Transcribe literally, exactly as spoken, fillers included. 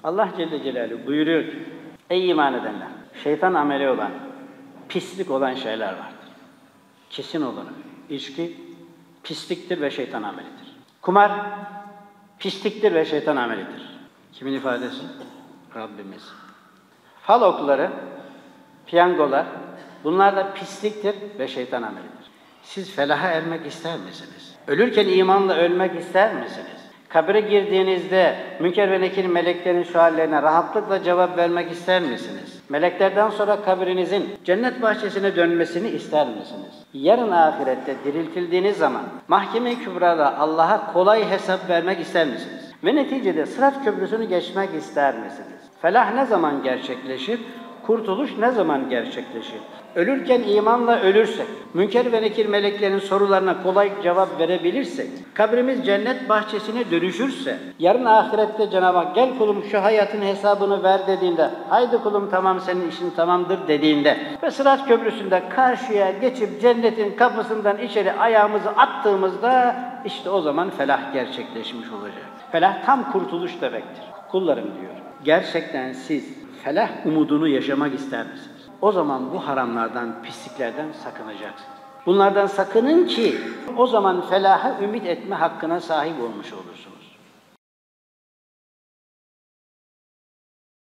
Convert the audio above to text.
Allah Celle Celaluhu buyuruyor ki, ey iman edenler, şeytan ameli olan, pislik olan şeyler vardır. Kesin olanı. İçki pisliktir ve şeytan amelidir. Kumar pisliktir ve şeytan amelidir. Kimin ifadesi? Rabbimiz. Fal okları, piyangolar, bunlar da pisliktir ve şeytan amelidir. Siz felaha ermek ister misiniz? Ölürken imanla ölmek ister misiniz? Kabire girdiğinizde Münker ve Nekir meleklerin suallerine rahatlıkla cevap vermek ister misiniz? Meleklerden sonra kabrinizin cennet bahçesine dönmesini ister misiniz? Yarın ahirette diriltildiğiniz zaman mahkeme-i kübrada Allah'a kolay hesap vermek ister misiniz? Ve neticede Sırat Köprüsü'nü geçmek ister misiniz? Felah ne zaman gerçekleşir? Kurtuluş ne zaman gerçekleşir? Ölürken imanla ölürsek, Münker ve Nekir meleklerin sorularına kolay cevap verebilirsek, kabrimiz cennet bahçesine dönüşürse, yarın ahirette Cenab-ı Hak gel kulum şu hayatın hesabını ver dediğinde, haydi kulum tamam senin işin tamamdır dediğinde ve Sırat Köprüsü'nde karşıya geçip cennetin kapısından içeri ayağımızı attığımızda işte o zaman felah gerçekleşmiş olacak. Felah tam kurtuluş demektir. Kullarım diyor, gerçekten siz felah umudunu yaşamak ister misiniz? O zaman bu haramlardan, pisliklerden sakınacaksınız. Bunlardan sakının ki o zaman felaha ümit etme hakkına sahip olmuş olursunuz.